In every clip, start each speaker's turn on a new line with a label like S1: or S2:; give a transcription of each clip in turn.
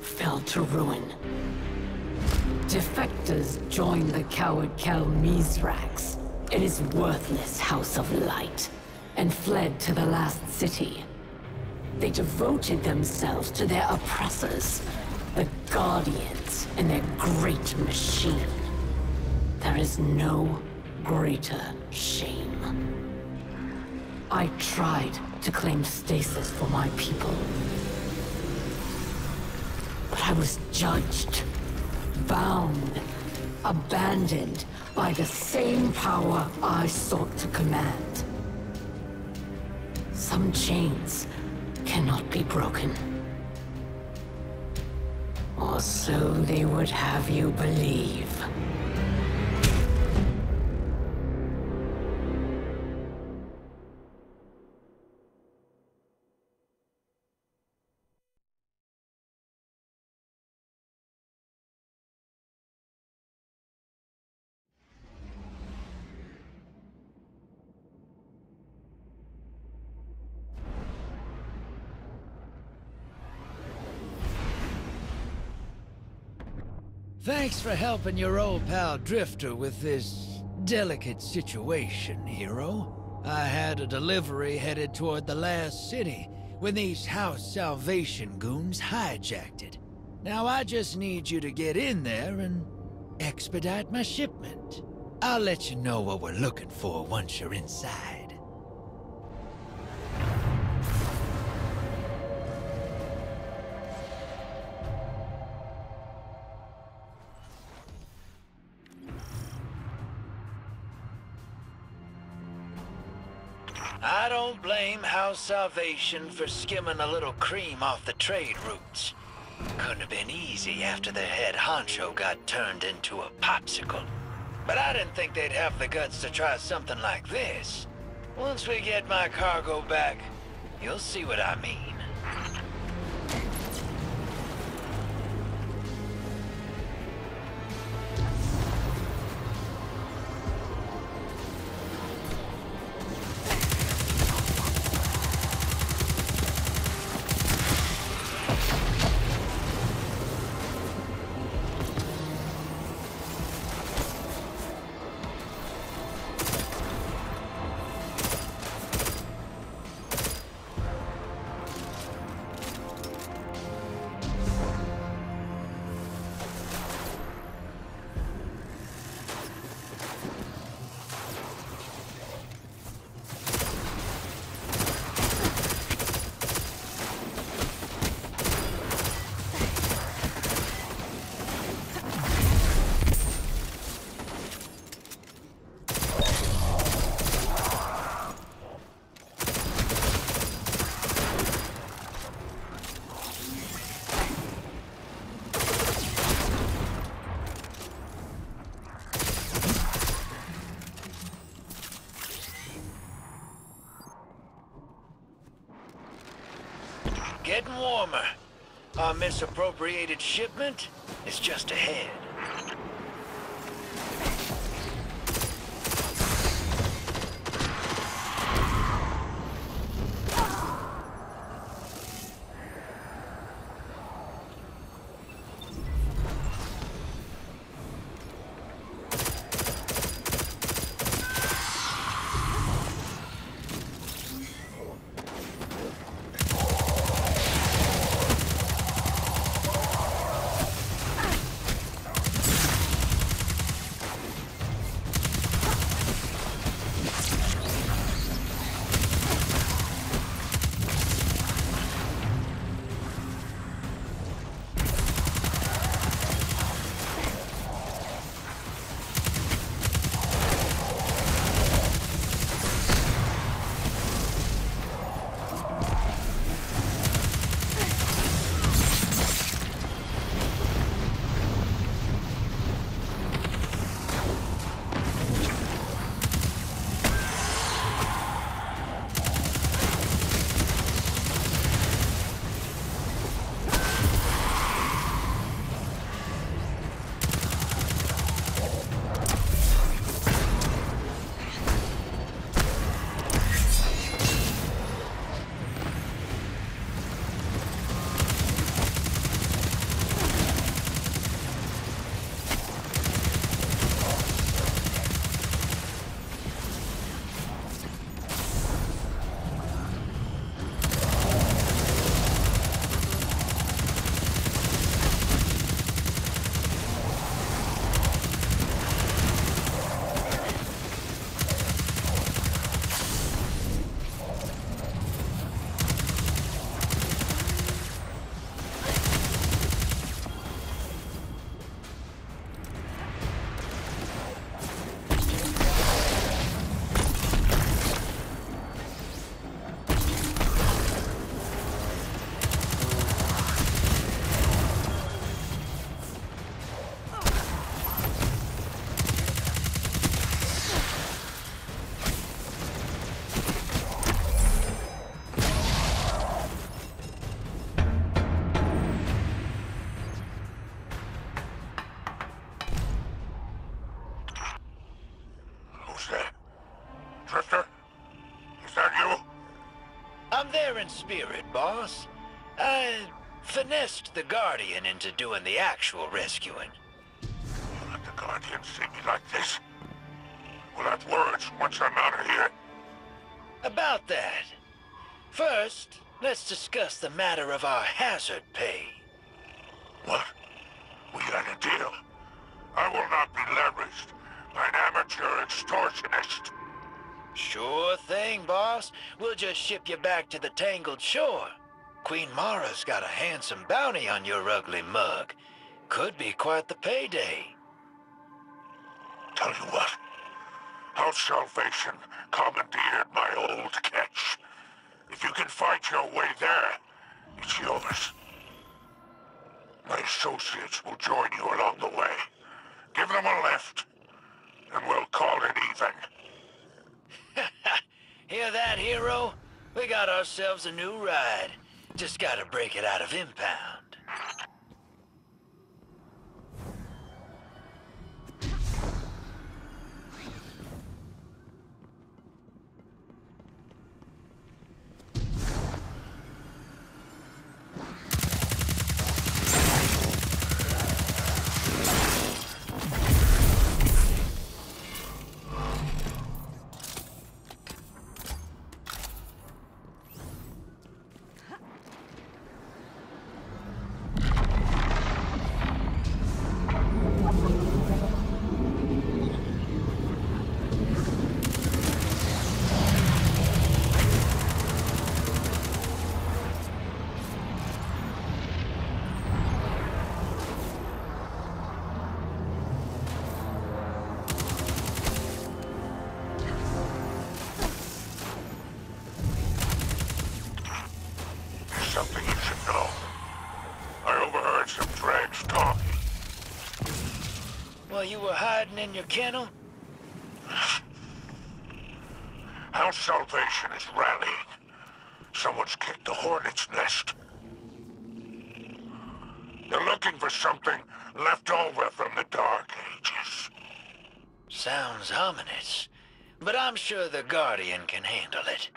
S1: fell to ruin. Defectors joined the coward Kel Mizrax in his worthless House of Light and fled to the last city. They devoted themselves to their oppressors, the Guardians, and their great machine. There is no greater shame. I tried to claim stasis for my people, but I was judged, bound, abandoned by the same power I sought to command. Some chains cannot be broken. Or so they would have you believe.
S2: Thanks for helping your old pal Drifter with this delicate situation, Hero. I had a delivery headed toward the last city when these House Salvation goons hijacked it. Now I just need you to get in there and expedite my shipment. I'll let you know what we're looking for once you're inside. I don't blame House Salvation for skimming a little cream off the trade routes. Couldn't have been easy after their head honcho got turned into a popsicle. But I didn't think they'd have the guts to try something like this. Once we get my cargo back, you'll see what I mean. Getting warmer. Our misappropriated shipment is just ahead. kind spirit, boss. I finessed the Guardian into doing the actual rescuing.
S3: You let the Guardian see me like this? We'll have words once I'm out of here.
S2: About that. First, let's discuss the matter of our hazard pay.
S3: What? We had a deal. I will not be leveraged by an amateur extortionist.
S2: Sure thing, boss. We'll just ship you back to the Tangled Shore. Queen Mara's got a handsome bounty on your ugly mug. Could be quite the payday.
S3: Tell you what. House Salvation commandeered my old catch. If you can fight your way there, it's yours. My associates will join you along the way. Give them a lift, and we'll call it even.
S2: Hear that, hero? We got ourselves a new ride. Just gotta break it out of impound.
S3: Something you should know. I overheard some dregs talking.
S2: While you were hiding in your kennel?
S3: House Salvation is rallying. Someone's kicked the hornet's nest. They're looking for something left over from the Dark Ages.
S2: Sounds ominous. But I'm sure the Guardian can handle it.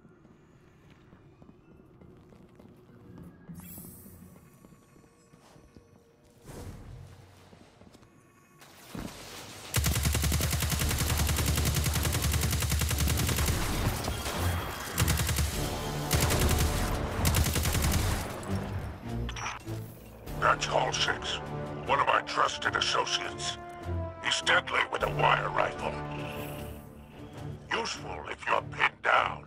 S3: That's Hall 6, one of my trusted associates. He's deadly with a wire rifle. Useful if you're pinned down.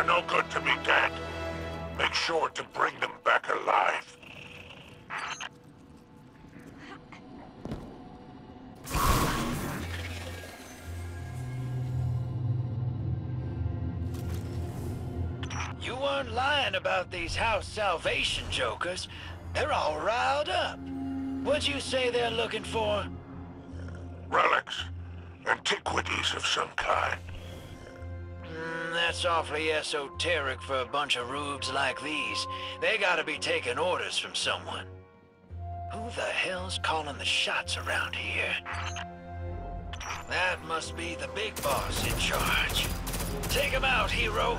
S3: no good to be dead. Make sure to bring them back alive.
S2: You weren't lying about these house salvation jokers. They're all riled up. What'd you say they're looking for?
S3: Relics. Antiquities of some kind.
S2: That's awfully esoteric for a bunch of rubes like these. They gotta be taking orders from someone. Who the hell's calling the shots around here? That must be the big boss in charge. Take him out, hero.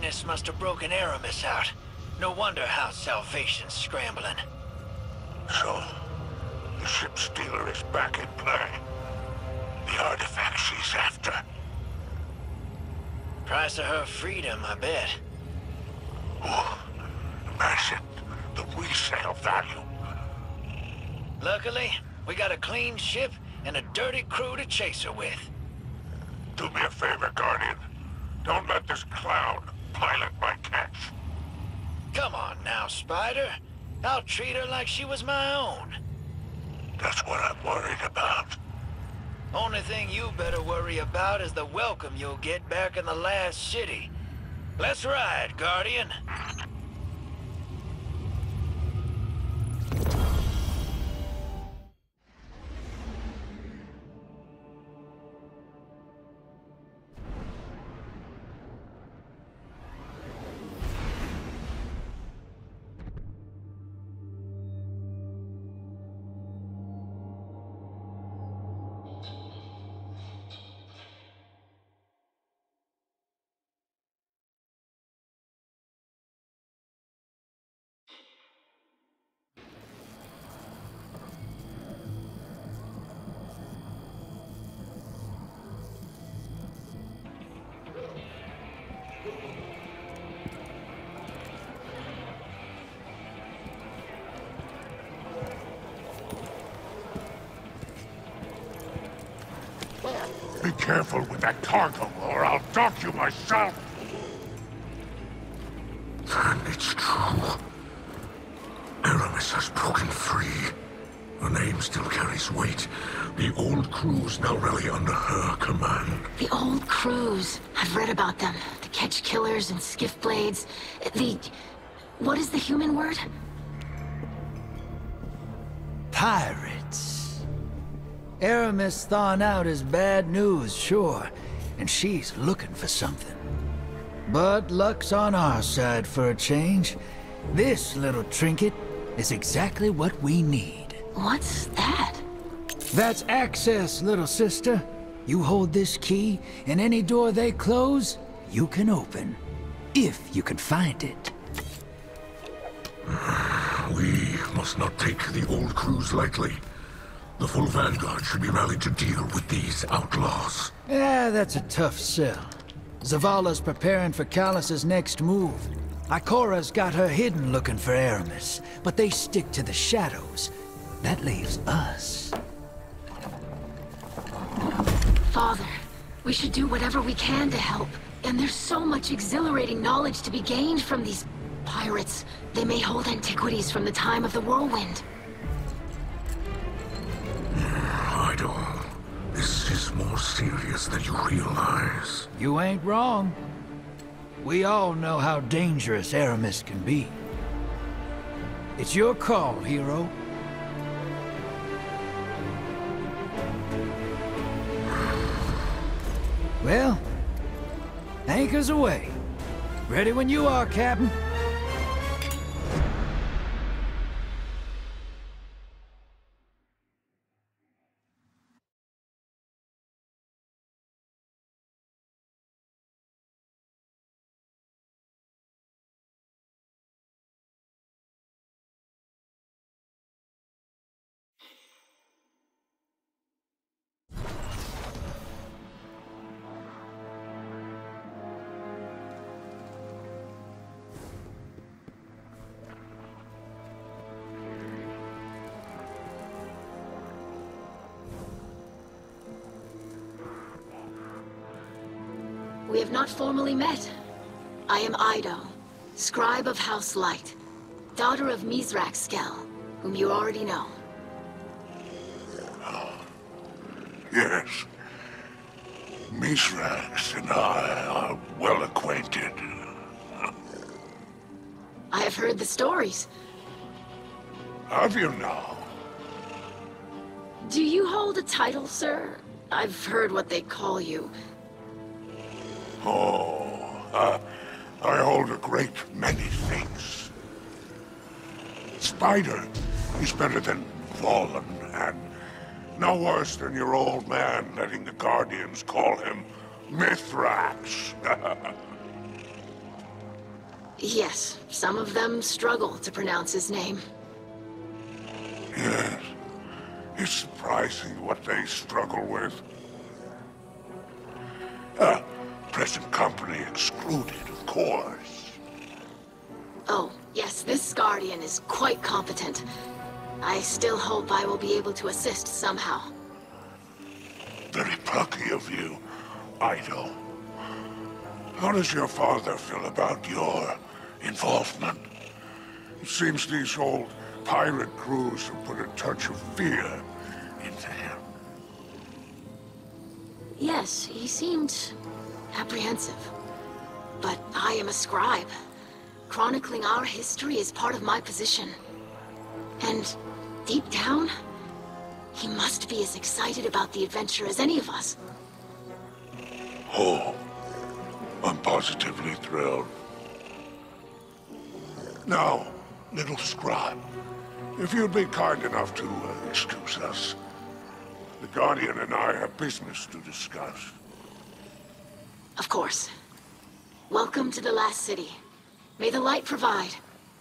S2: Magnus must have broken Aramis out. No wonder House Salvation's scrambling.
S3: So, the ship stealer is back in play. The artifact she's after.
S2: Price of her freedom, I bet.
S3: Oh, imagine the resale value.
S2: Luckily, we got a clean ship and a dirty crew to chase her with.
S3: Do me a favor, Guardian. Don't let this clown pilot my catch.
S2: Come on now, Spider. I'll treat her like she was my own.
S3: That's what I'm worried about.
S2: Only thing you better worry about is the welcome you'll get back in the last city. Let's ride, Guardian.
S3: Be careful with that cargo, or I'll dock you myself! Then it's true. Aramis has broken free. Her name still carries weight. The old crews now rally under her command.
S1: The old crews. I've read about them. The Ketch Killers and Skiff Blades. What is the human word?
S2: Pirates. Aramis thawing out is bad news, sure, and she's looking for something. But luck's on our side for a change. This little trinket is exactly what we need.
S1: What's that?
S2: That's access, little sister. You hold this key, and any door they close, you can open. If you can find it.
S3: We must not take the old crews lightly. The full Vanguard should be rallied to deal with these outlaws.
S2: Yeah, that's a tough sell. Zavala's preparing for Callus's next move. Ikora's got her hidden looking for Aramis, but they stick to the shadows. That leaves us.
S1: Father, we should do whatever we can to help. And there's so much exhilarating knowledge to be gained from these pirates. They may hold antiquities from the time of the whirlwind.
S3: Ido, this is more serious than you realize.
S2: You ain't wrong. We all know how dangerous Aramis can be. It's your call, hero. Well, anchors away. Ready when you are, Captain.
S1: We have not formally met. I am Ido, scribe of House Light, daughter of Mithrax Skell, whom you already know.
S3: Yes. Mithrax and I are well acquainted.
S1: I have heard the stories.
S3: Have you now?
S1: Do you hold a title, sir? I've heard what they call you.
S3: I hold a great many things. Spider is better than Fallen, and no worse than your old man letting the Guardians call him Mithrax.
S1: Yes, some of them struggle to pronounce his name.
S3: Yes. It's surprising what they struggle with. Present company excluded, of course.
S1: Oh, yes, this Guardian is quite competent. I still hope I will be able to assist somehow.
S3: Very plucky of you, Eido. How does your father feel about your involvement? It seems these old pirate crews have put a touch of fear into him.
S1: Yes, he seemed apprehensive. But I am a scribe. Chronicling our history is part of my position. And deep down, he must be as excited about the adventure as any of us.
S3: Oh, I'm positively thrilled. Now, little scribe, if you'd be kind enough to excuse us. The Guardian and I have business to discuss.
S1: Of course. Welcome to the last city. May the light provide.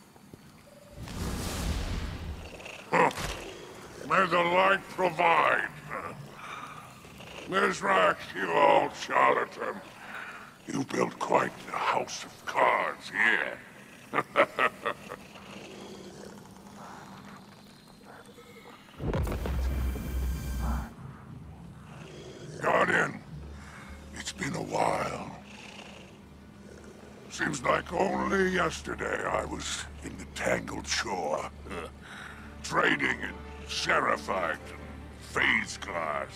S3: May the light provide. Mizrax, you old charlatan. You built quite a house of cards here. Guardian, it's been a while. Seems like only yesterday I was in the Tangled Shore, trading in Seraphite and phase glass.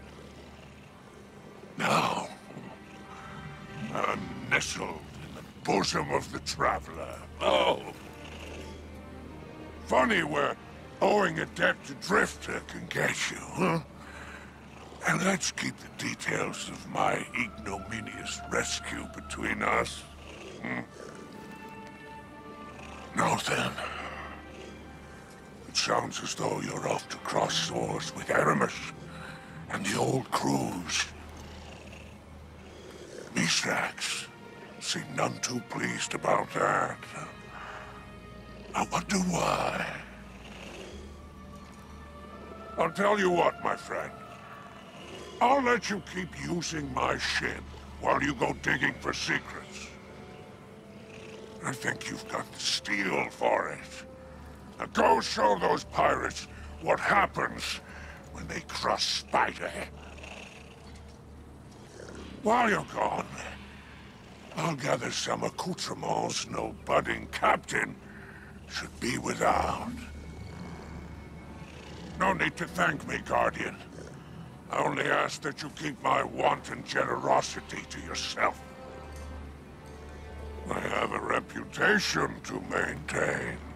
S3: Now, I'm nestled in the bosom of the Traveler. Oh! Funny where owing a debt to Drifter can get you, huh? And let's keep the details of my ignominious rescue between us. Now then. It sounds as though you're off to cross swords with Aramis and the old crews. Mizrax seemed none too pleased about that. I wonder why. I'll tell you what, my friend. I'll let you keep using my ship while you go digging for secrets. I think you've got the steel for it. Now go show those pirates what happens when they cross Spiderhead. While you're gone, I'll gather some accoutrements no budding captain should be without. No need to thank me, Guardian. I only ask that you keep my wanton generosity to yourself. I have a reputation to maintain.